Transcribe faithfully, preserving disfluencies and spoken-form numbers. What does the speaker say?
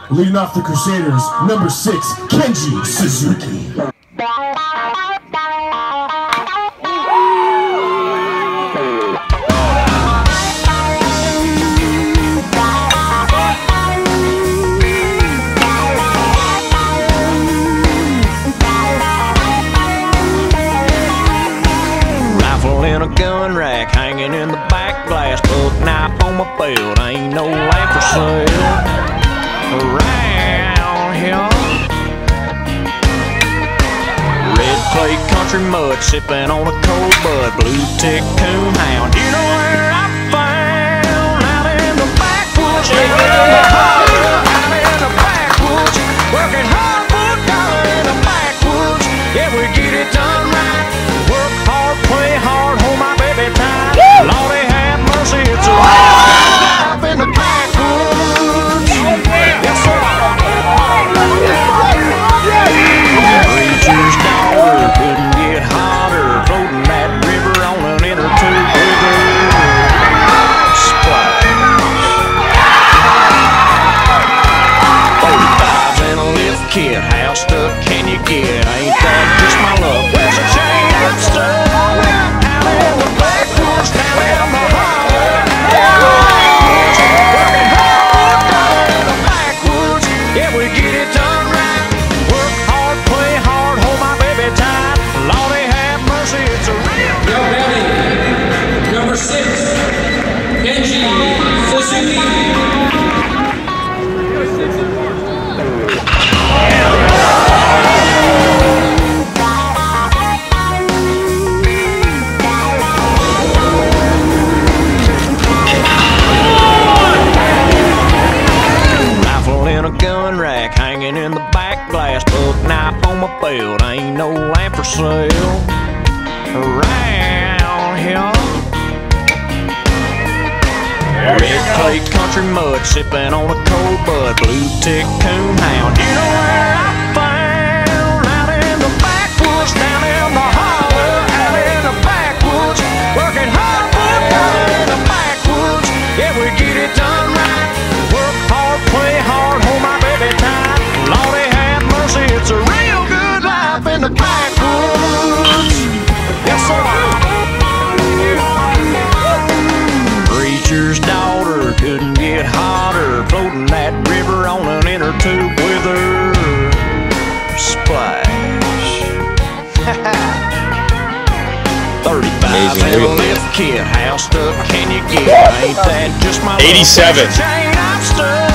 Leading off the Crusaders, number six, Kenji Suzuki. Rifle in a gun rack, hanging in the back glass, buck knife on my belt, ain't no land for sale. Around here, red clay country mud, sipping on a cold bud, blue tick coon hound. You know where I found? Out in the backwoods, living in the holler, out in the backwoods, working hard for a dollar in the backwoods. Yeah, we get it done right. Work hard, play hard, hold my baby tight. Lordy have mercy, it's a life in the backwoods. Preacher's daughter couldn't get hotter, floating that river on an inner tube river. Splash. thirty-fives in a lift kit, how stuck can you get? Ain't that just my luck? Where's a chain that's stuck? Out in the backwoods, down in the holler, working hard for a dollar in the backwoods. Yeah, we get it done right. Work hard, play hard, hold my baby tight. Lordy have mercy, it's a real Your belly, number six, Kenji Suzuki. Gun rack, hanging in the back glass, buck knife on my belt, ain't no lamp for sale. Around here, red clay country mud, sipping on a cold bud, blue tick coon hound. You know where I found? Out in the backwoods, down in the holler, out in the backwoods, working hard for a dollar in the backwoods. Yeah, we get it done right. Work hard, play hard, hold my baby tight. Lordy have mercy, it's a real good life in the backwoods. Yes, sir. Preacher's daughter couldn't get hotter, floating that river on an inner tube with her. Splash. thirty-five in a lift kit, how stuck can you get? Ain't that just my eighty-seven. chain I'm stuck.